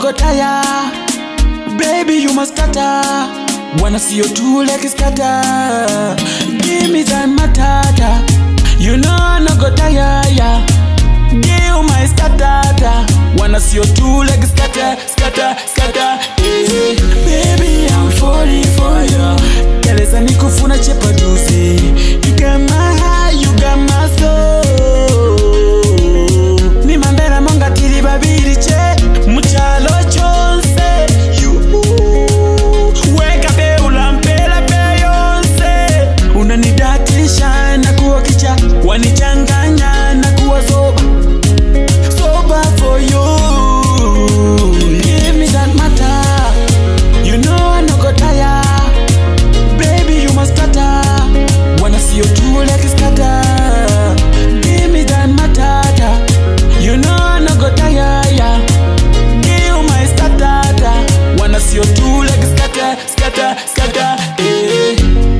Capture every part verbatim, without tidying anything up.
go tire. Baby, you must scatter. Wanna see your two legs scatter. Give me that matata. You know I no go tire, yeah. Give my scatter. Wanna see your two legs scatter, scatter, scatter. Hey, baby, I'm falling for you. Keleza nikufuna chepa duzi. You got my heart, you got my soul. Ni mambera monga tiri babiri che. Muchalo chonse. You weka be ulampela Beyonce. Unanidatisha na kuwa kicha. Wanichanganya na kuwa soba. Soba for you. Give me that matter. You know I no go tire. Baby, you must scatter. Wanna see your two legs scatter. Give me that matata. You know I no go tire, yeah. Give my scatter. Wanna see your two legs scatter, scatter, scatter, eh.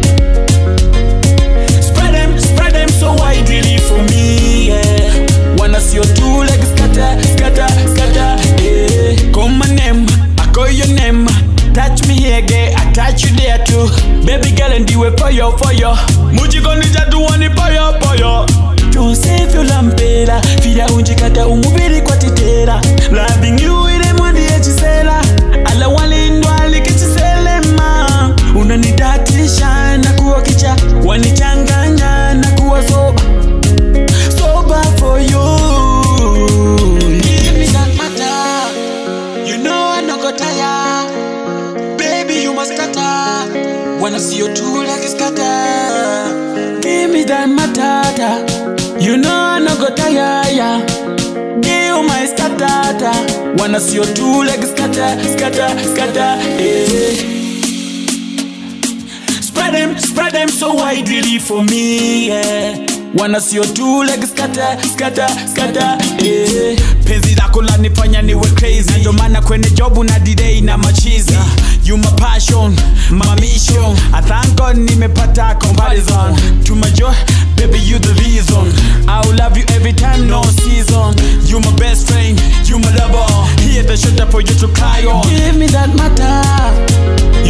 Spread them, spread them so widely for me, yeah. Wanna see your two legs scatter, scatter, scatter, eh. Call my name, I call your name. Touch me here, gay, I touch you there too. Baby girl, and do it for you, for you. Muji konija do one for you, for you. Don't save your lampela. Fida unjikata umubiri kwa titera. Loving you ile mwandi ya chisela. Ala wali ndwali kichisele ma. Unanidatisha na kuwa kicha. Wanichanganya na kuwa soba. Soba for you. Give me that matter. You know I no go tire. Baby, you must scatter. Wanna see your two legs scatter. Give me that matata. You know I no go tire, yeah. Give my scatter. Wanna see your two legs scatter, scatter, scatter, eh. Spread them, spread them so widely for me, yeah. Wanna see your two legs scatter, scatter, scatter, eh. Penzi lako lanifanya niwe crazy. Ndio maana kwenye job una delay na machizi. You my passion, my mission. I thank God nimepata comparison. To my joy, baby you the reason. I will love you every time, no season. You my best friend, you my lover. Here the shelter for you to cry on. Give me that matter.